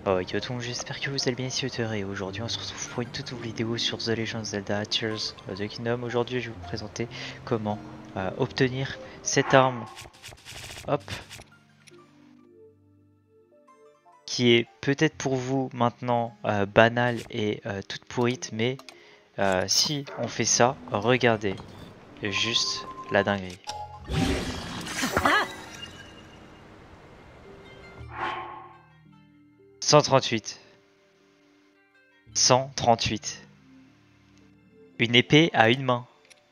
Yo tout le monde, j'espère que vous allez bien ici Auteur et aujourd'hui on se retrouve pour une toute nouvelle vidéo sur The Legend of Zelda Tears of the Kingdom. Aujourd'hui je vais vous présenter comment obtenir cette arme, hop, qui est peut-être pour vous maintenant banale et toute pourrite, mais si on fait ça, regardez, juste la dinguerie. 138, 138, une épée à une main.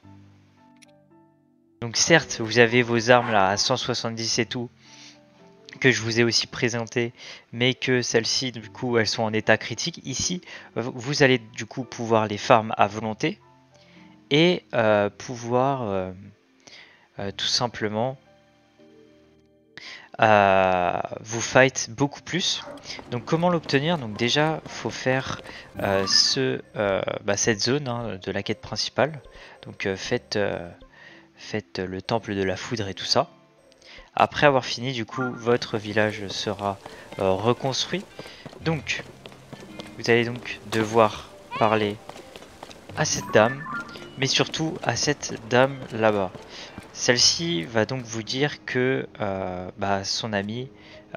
Donc certes, vous avez vos armes là à 170 et tout, que je vous ai aussi présenté, mais que celles-ci, du coup, elles sont en état critique. Ici, vous allez du coup pouvoir les farm à volonté et pouvoir tout simplement vous fight beaucoup plus. Donc comment l'obtenir? Donc déjà, faut faire cette zone de la quête principale. Donc faites le temple de la foudre et tout ça. Après avoir fini, du coup, votre village sera reconstruit. Donc, vous allez donc devoir parler à cette dame, mais surtout à cette dame là-bas. Celle-ci va donc vous dire que son ami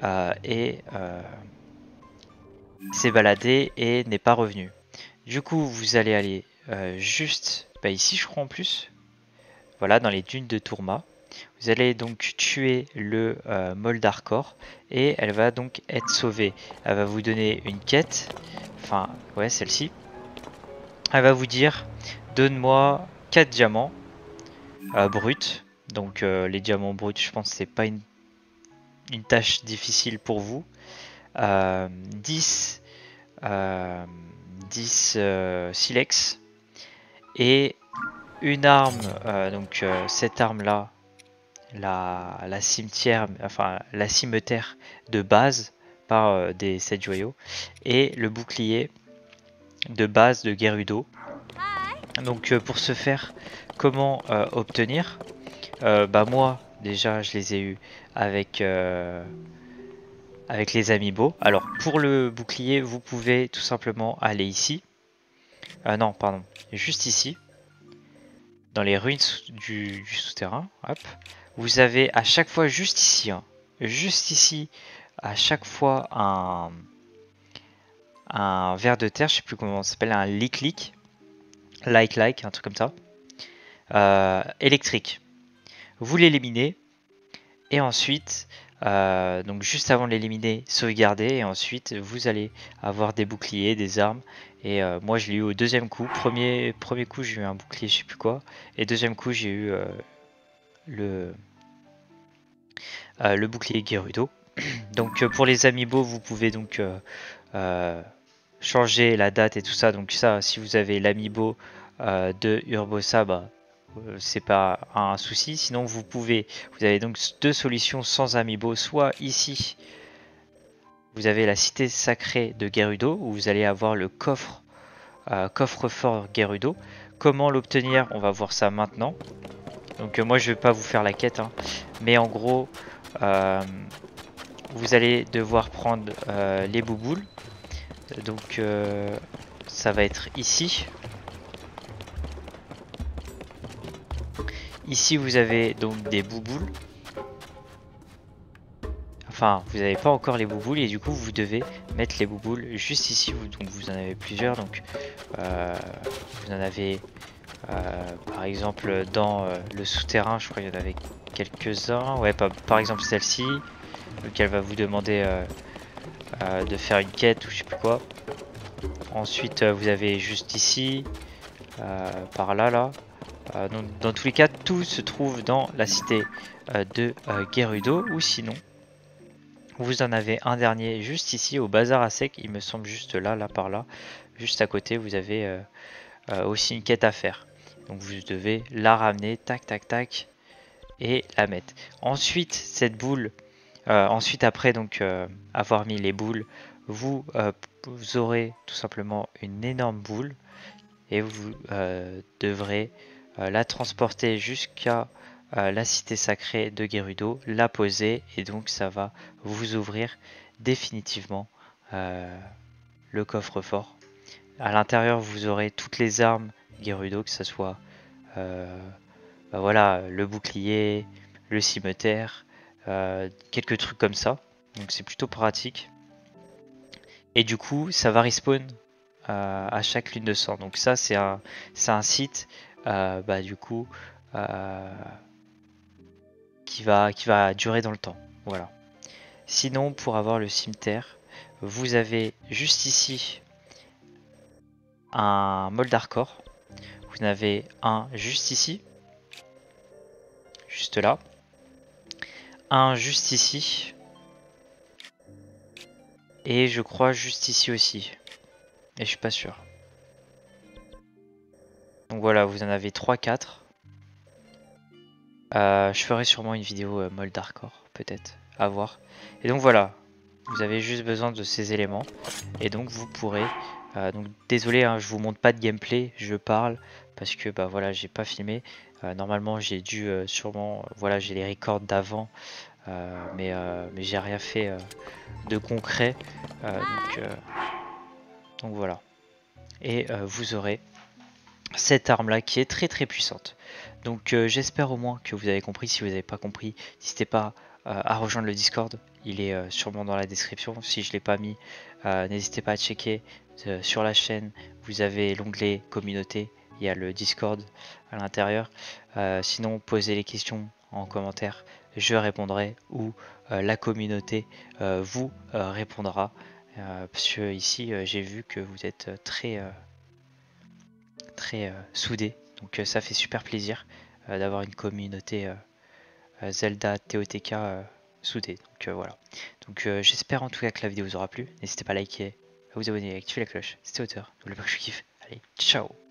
s'est baladé et n'est pas revenu. Du coup, vous allez aller juste ici, je crois en plus. Voilà, dans les dunes de Tourma. Vous allez donc tuer le Moldarkor et elle va donc être sauvée. Elle va vous donner une quête, enfin ouais celle-ci. Elle va vous dire donne-moi 4 diamants bruts. Donc les diamants bruts, je pense que c'est pas une tâche difficile pour vous. 10 silex et une arme, cette arme là, la cimetière, enfin la cimeterre de base par des 7 joyaux et le bouclier de base de Gerudo. Donc pour ce faire, comment obtenir moi déjà je les ai eu avec avec les amiibo. Alors pour le bouclier, vous pouvez tout simplement aller ici. Non, pardon, juste ici, dans les ruines du souterrain. Hop. Vous avez à chaque fois juste ici, juste ici, à chaque fois un ver de terre, je sais plus comment ça s'appelle, un lick, like, un truc comme ça, électrique. Vous l'éliminez et ensuite, donc juste avant de l'éliminer, sauvegardez et ensuite vous allez avoir des boucliers, des armes. Et moi je l'ai eu au deuxième coup. Premier coup j'ai eu un bouclier, je sais plus quoi, et deuxième coup j'ai eu le bouclier Gerudo. Donc pour les amiibo, vous pouvez donc changer la date et tout ça. Donc ça, si vous avez l'amiibo de Urbosa, c'est pas un souci. Sinon, vous avez donc deux solutions sans amiibo. Soit ici, vous avez la cité sacrée de Gerudo, où vous allez avoir le coffre-fort Gerudo. Comment l'obtenir? On va voir ça maintenant. Donc moi, je vais pas vous faire la quête, mais en gros, vous allez devoir prendre les bouboules. Donc ça va être ici. Ici vous avez donc des bouboules. Enfin, vous n'avez pas encore les bouboules et du coup vous devez mettre les bouboules juste ici. Donc vous en avez plusieurs. Donc vous en avez par exemple dans le souterrain, je crois qu'il y en avait quelques-uns. Ouais, par exemple celle-ci. Donc elle va vous demander de faire une quête ou je sais plus quoi. Ensuite vous avez juste ici, par là. Donc, dans tous les cas, tout se trouve dans la cité de Gerudo, ou sinon, vous en avez un dernier juste ici au bazar à sec, il me semble juste là par là, juste à côté, vous avez aussi une quête à faire. Donc vous devez la ramener, tac, et la mettre. Ensuite, cette boule, ensuite après donc avoir mis les boules, vous aurez tout simplement une énorme boule et vous devrez la transporter jusqu'à la cité sacrée de Gerudo, la poser et donc ça va vous ouvrir définitivement le coffre-fort. À l'intérieur, vous aurez toutes les armes Gerudo, que ce soit bah voilà, le bouclier, le cimetière, quelques trucs comme ça. Donc c'est plutôt pratique. Et du coup, ça va respawn à chaque lune de sang. Donc ça, c'est un site, bah, du coup, qui va durer dans le temps. Voilà. Sinon, pour avoir le cimetière, vous avez juste ici un Moldarkor. Vous en avez un juste ici, juste là. Un juste ici. Et je crois juste ici aussi. Et je suis pas sûr. Donc voilà, vous en avez 3-4. Je ferai sûrement une vidéo Moldarkor, peut-être, à voir. Et donc voilà, vous avez juste besoin de ces éléments. Et donc vous pourrez... donc désolé, hein, je vous montre pas de gameplay, je parle parce que bah voilà, j'ai pas filmé. Normalement j'ai dû sûrement... voilà, j'ai les records d'avant. Mais j'ai rien fait de concret. Donc voilà. Et vous aurez cette arme là qui est très puissante. Donc j'espère au moins que vous avez compris. Si vous n'avez pas compris, n'hésitez pas à rejoindre le Discord. Il est sûrement dans la description. Si je ne l'ai pas mis, n'hésitez pas à checker. Sur la chaîne, vous avez l'onglet communauté. Il y a le Discord à l'intérieur. Sinon, posez les questions en commentaire. Je répondrai ou la communauté vous répondra. Parce que ici, j'ai vu que vous êtes très soudés. Donc ça fait super plaisir d'avoir une communauté Zelda TOTK soudée. Donc voilà. Donc j'espère en tout cas que la vidéo vous aura plu. N'hésitez pas à liker, à vous abonner, à activer la cloche. C'était Auteur. N'oubliez pas que je kiffe. Allez, ciao.